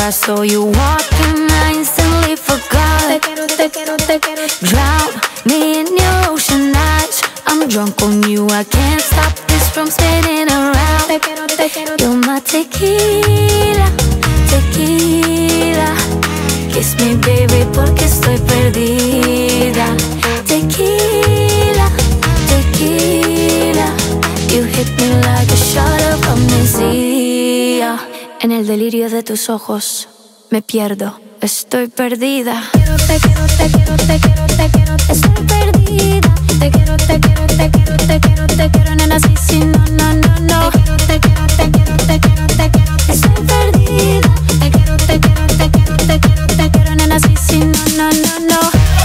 I saw you walking, I instantly forgot. Te quiero, te quiero, te quiero. Drown me in your ocean eyes. I'm drunk on you, I can't stop this from spinning around. Te quiero, te quiero. You're my tequila, tequila. Kiss me baby porque estoy perdida. Tequila, tequila. You hit me like a shot of amnesia. En el delirio de tus ojos me pierdo, estoy perdida. Te quiero, te quiero, te quiero, te quiero, te quiero. Estoy perdida. Te quiero, te quiero, te quiero, te quiero, te quiero, nena, sí, sí, no, no, no, no. Te quiero, te quiero, te quiero, te quiero, te quiero. Estoy perdida. Te quiero, te quiero, te quiero, te quiero, te quiero, nena, sí, sí, no, no, no, no.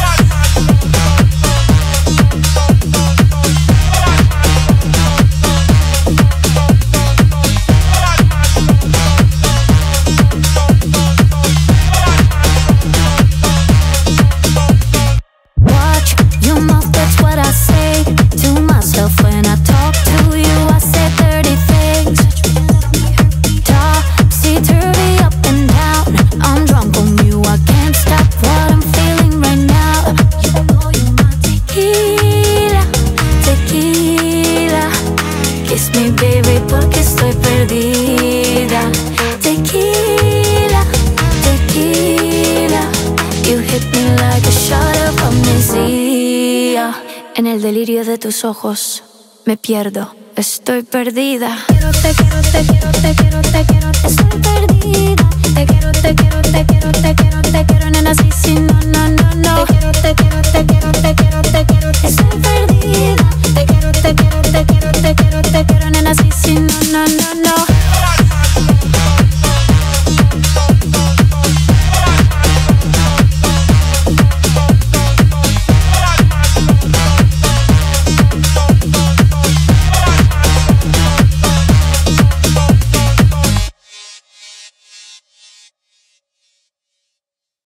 Watch your mouth, that's what I say to myself when I talk to you. I say dirty things. Topsy-turvy, up and down. I'm drunk on you, I can't stop what I'm feeling right now. You know you're my tequila, tequila. Kiss me baby porque estoy perdida. Tequila, tequila. You hit me like a shot of amnesia. En el delirio de tus ojos me pierdo, estoy perdida. Te quiero, te quiero, te quiero, te quiero, te quiero. Estoy perdida. Te quiero, te quiero, te quiero, te quiero, te quiero, nena, sí, sí, no, no,